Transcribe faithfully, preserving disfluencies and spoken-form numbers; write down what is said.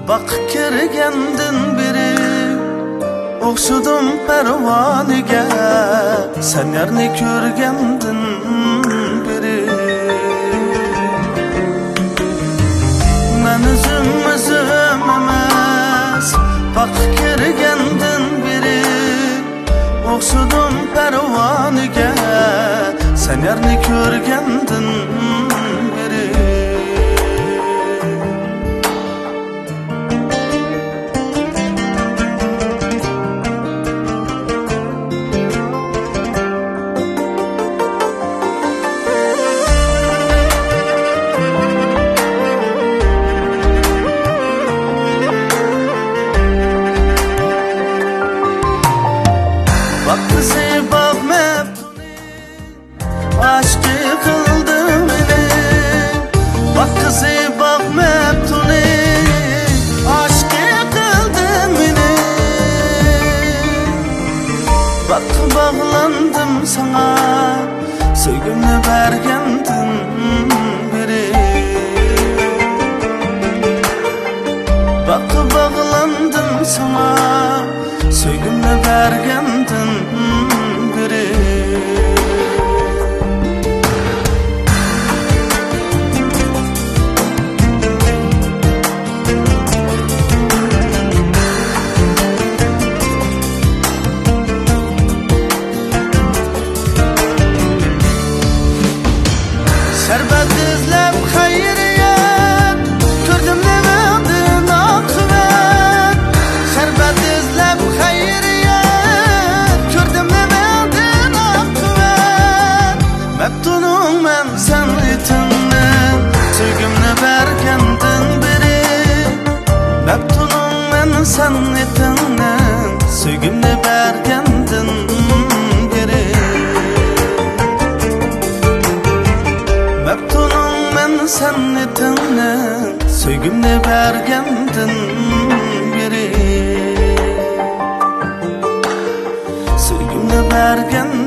bak kirgendin biri Oxşudum pervanige sen yerini körgendin biri Men üzüm üzüm emas bak kirgendin biri Oxşudum pervanige sen yerini körgendin biri Bağlandım sana Söygümünü bergendin biri Bak bağlandım sana Söygümünü bergendin biri Şerbet izlep hayriyet Gördüm ne verdin akıbet Şerbet izlep hayriyet Gördüm ne verdin akıbet Meptunum ben sen itinle Söygümünü bergendin biri Meptunum ben sen itinle Söygümünü bergendin biri Meptunum ben sen etinle Söygümünü bergendin biri Söygümünü bergendin